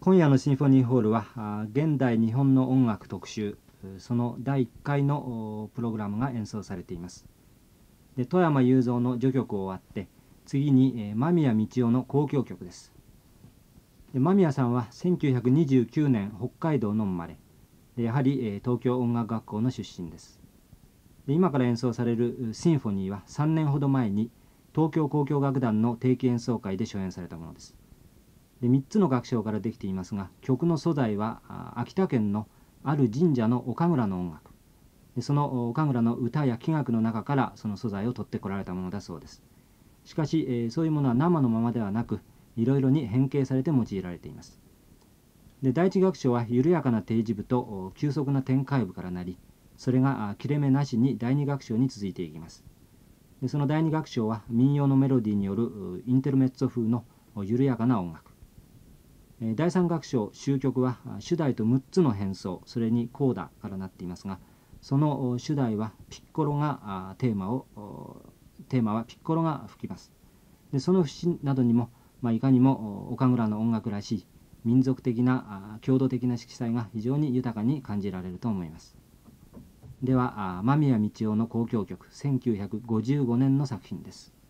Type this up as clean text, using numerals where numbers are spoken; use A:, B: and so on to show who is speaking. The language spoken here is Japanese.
A: 今夜のシンフォニーホールは現代日本の音楽特集、その第1回のプログラムが演奏されています。で、富山雄三の序曲を終わって次に間宮道夫の交響曲です。で、間宮さんは1929年北海道の生まれで、やはり東京音楽学校の出身です。で、今から演奏されるシンフォニーは3年ほど前に東京交響楽団の定期演奏会で初演されたものです。で、3つの楽章からできていますが、曲の素材は秋田県のある神社のお神楽の音楽で、そのお神楽の歌や器楽の中からその素材を取ってこられたものだそうです。しかし、そういうものは生のままではなく、いろいろに変形されて用いられています。で、第一楽章は緩やかな定時部と急速な展開部からなり、それが切れ目なしに第二楽章に続いていきます。で、その第二楽章は民謡のメロディーによるインテルメッツォ風の緩やかな音楽。第三楽章終曲は主題と6つの変奏、それにコーダからなっていますが、その主題はピッコロがテーマはピッコロが吹きます。で、その節などにも、いかにもお神楽の音楽らしい民族的な郷土的な色彩が非常に豊かに感じられると思います。では間宮道夫の交響曲、1955年の作品です。